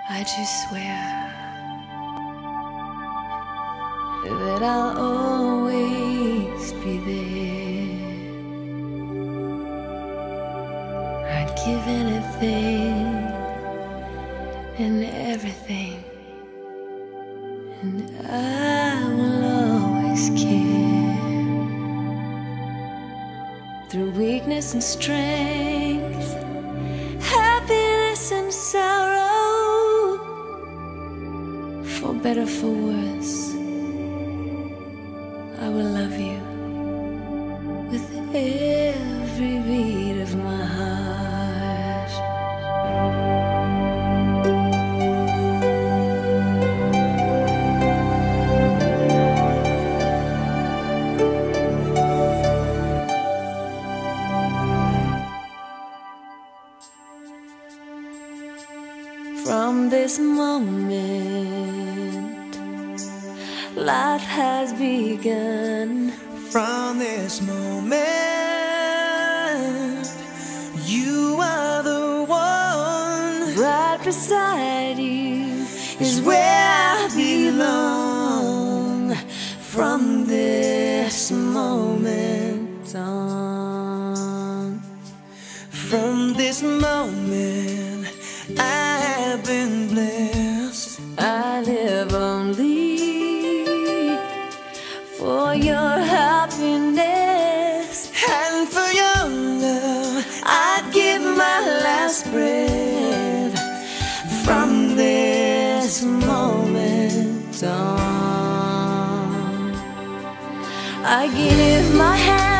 I just swear that I'll always be there. I'd give anything and everything, and I will always care. Through weakness and strength, happiness and sorrow, for better, for worse, I will love you with every beat of my heart. From this moment, life has begun. From this moment, you are the one. Right beside you is where I belong. From this moment on, from this moment, I have been blessed. I live only for your happiness, and for your love, I'd give my last breath. From this moment on, I give my hand